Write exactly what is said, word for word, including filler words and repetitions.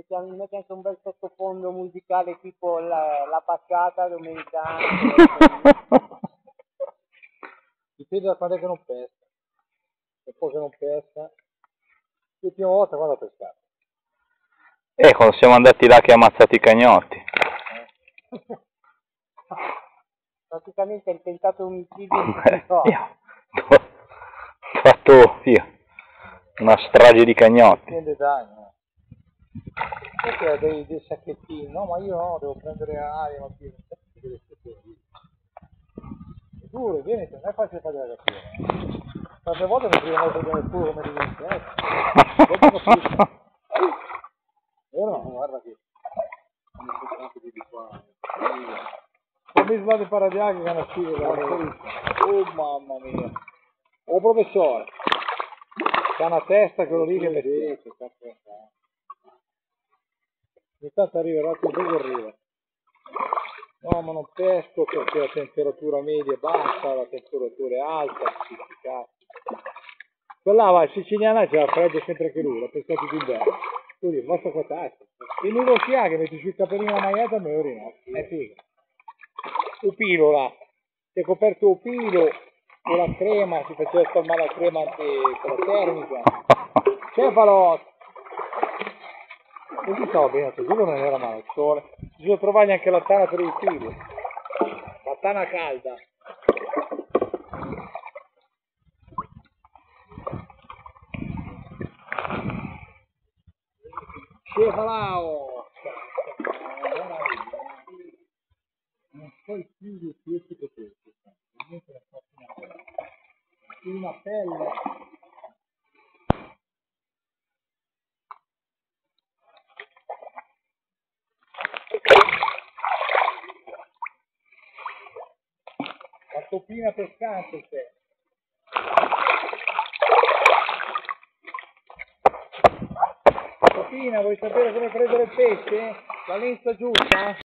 mettiamo, mi metti anche un bel sottofondo musicale tipo la, la passata domenicana. Dipende da quando è che non pesca. E poi che non pesca. L'ultima volta quando ha pescato? Eh, quando siamo andati là che ha ammazzato i cagnotti. Eh. Praticamente il tentato omicidio di Eh, io ho fatto io, una strage di cagnotti. In design, perché dei, dei sacchettini? No, ma io no, devo prendere aria, ma più delle sacchettini. È duro, vieni, non è facile fare la cattura. Tante volte mi prima molto bene il culo come devi iniziare. Dopo capisco. Vero? Guarda che mi sono anche di qua. Come sbatti paradiaghi che hanno scritto oh mamma mia. Oh professore, che ha una testa che lo dice che ogni tanto arriva, il dove arriva. No, ma non pesco perché la temperatura media è bassa, la temperatura è alta, quella va, il siciliana c'era freddo sempre che lui, l'ha pescato più bello. Tu dici, basta qua testa. Il nudo si ha che metti sul capellino la maglietta e me lo rinasci, è figo. Un pilo là, si è coperto un pilo con la crema, si faceva spalmare la crema con la termica. Cefalo! Così stava bene, così non era male il sole. Bisogna trovargli anche la tana per il filo. La tana calda. Cefalao! Non so più di questi poteri. Una pelle. La topina pescante c'è. Topina, vuoi sapere come prendere il pesce? La lenza giusta?